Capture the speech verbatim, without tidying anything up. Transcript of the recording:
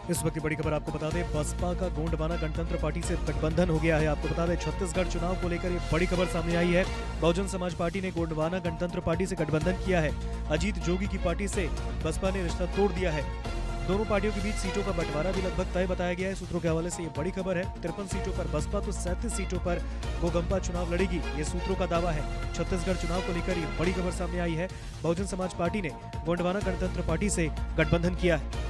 इस वक्त की बड़ी खबर आपको बता दें, बसपा का गोंडवाना गणतंत्र पार्टी से गठबंधन हो गया है। आपको बता दें, छत्तीसगढ़ चुनाव को लेकर ये बड़ी खबर सामने आई है। बहुजन समाज पार्टी ने गोंडवाना गणतंत्र पार्टी से गठबंधन किया है। अजीत जोगी की पार्टी से बसपा ने रिश्ता तोड़ दिया है। दोनों पार्टियों के बीच सीटों का बंटवारा भी लगभग तय बताया गया है। सूत्रों के हवाले से ये बड़ी खबर है। तिरपन सीटों पर बसपा तो सैंतीस सीटों पर गोगंपा चुनाव लड़ेगी, ये सूत्रों का दावा है। छत्तीसगढ़ चुनाव को लेकर ये बड़ी खबर सामने आई है। बहुजन समाज पार्टी ने गोंडवाना गणतंत्र पार्टी से गठबंधन किया है।